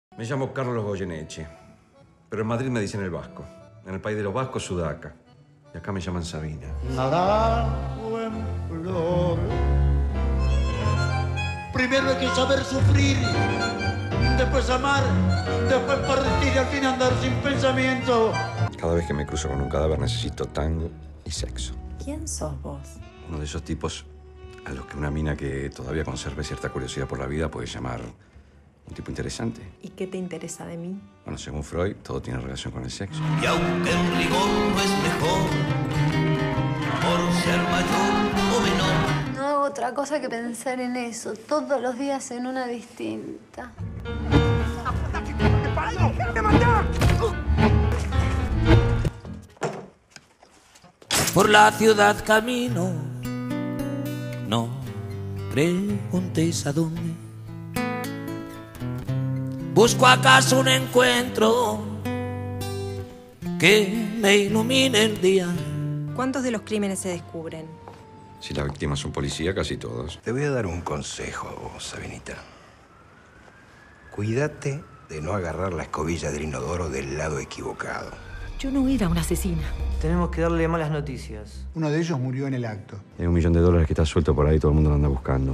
Me llamo Carlos Goyeneche, pero en Madrid me dicen el vasco. En el país de los vascos, Sudaca. Y acá me llaman Sabina. Naranjo en flor. Primero hay que saber sufrir, después amar, después partir y al fin andar sin pensamiento. Cada vez que me cruzo con un cadáver necesito tango y sexo. ¿Quién sos vos? Uno de esos tipos a los que una mina que todavía conserve cierta curiosidad por la vida puede llamar un tipo interesante. ¿Y qué te interesa de mí? Bueno, según Freud, todo tiene relación con el sexo. Y aunque en rigor no es mejor, por ser mayor o menor. No hago otra cosa que pensar en eso, todos los días en una distinta. Por la ciudad camino, no preguntéis a dónde. Busco acaso un encuentro que me ilumine el día. ¿Cuántos de los crímenes se descubren? Si la víctima es un policía, casi todos. Te voy a dar un consejo, Sabinita. Cuídate de no agarrar la escobilla del inodoro del lado equivocado. Yo no era una asesina. Tenemos que darle malas noticias. Uno de ellos murió en el acto. Hay $1 millón que está suelto por ahí, todo el mundo lo anda buscando.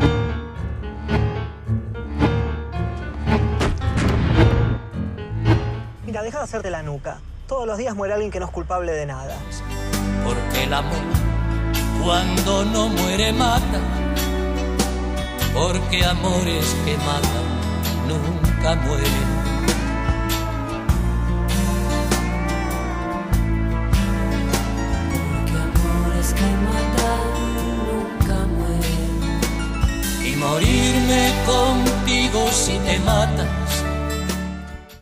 Mira, deja de hacerte la nuca. Todos los días muere alguien que no es culpable de nada. Porque el amor, cuando no muere, mata. Porque amores que matan nunca mueren. Porque amores que matan nunca mueren. Y morirme contigo si te matan